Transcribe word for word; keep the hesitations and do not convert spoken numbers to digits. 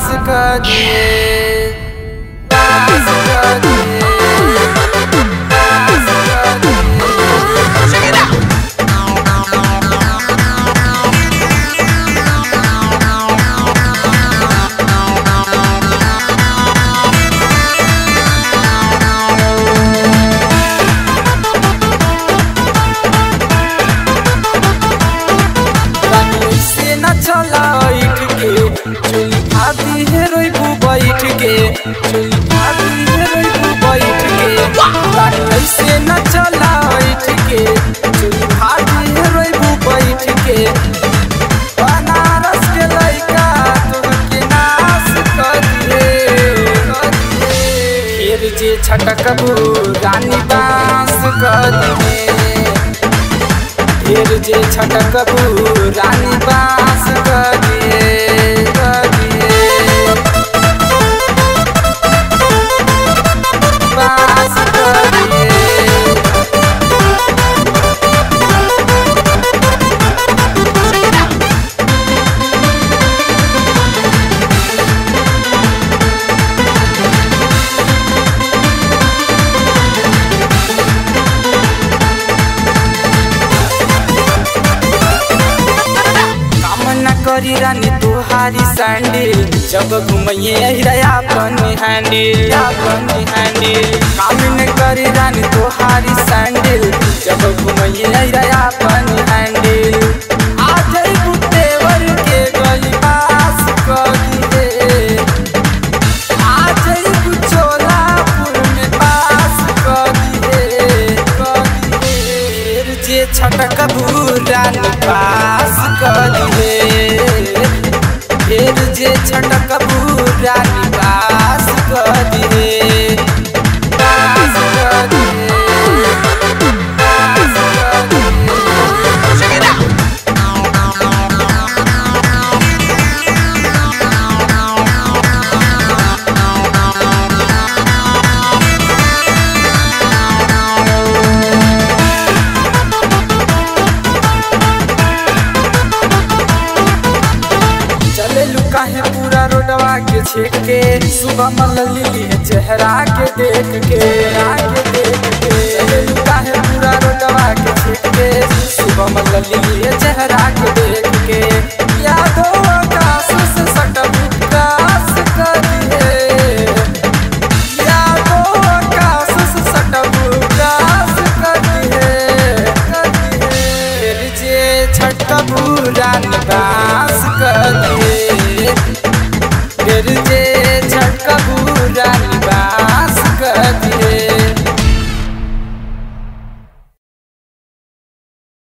कर दिए, पास कर दिए, पास कर दिए। चोली भाभी है रोइबू बैठ के, चोली भाभी है रोइबू बैठ के, गाड़ी ऐसे न चला बैठ के, चोली भाभी है रोइबू बैठ के। बनारस के लइका तुमके नाश कर दिए, फिर जे छटकबू रानी बांस कर दिए, फिर जे छटकबू रानी बांस कर दिए। करी रानी तुहारी सैंडल, जब घूमिए अपन हैंडल, अपन हैंडल। काम न करी रानी तुहारी सैंडल, जब घूमिए अपन हैंडल। आ जाइबू तेवर के गली पास कर दिए, आ जाइबू चोलापुर में पास कर दिए, कर दिए। फिर जे छटकबू रानी पास कर दिए, फिर जे छटकबू रानी पास कर दिए, पास कर दिए, पास कर दिए। काहे पूरा रोडवा के छीट के, सुबह मलली है चेहरा के देख के, के देख के। काहे पूरा रोडवा के छीट के, सुबह मलली है चेहरा के देख के। यादो आकाश से सटबू कास कर दिए, यादो आकाश से सटबू कास कर दिए, कर दिए। फिर जे छटकबू रानी बांस कर दिए, फिर जे छटकबू रानी बांस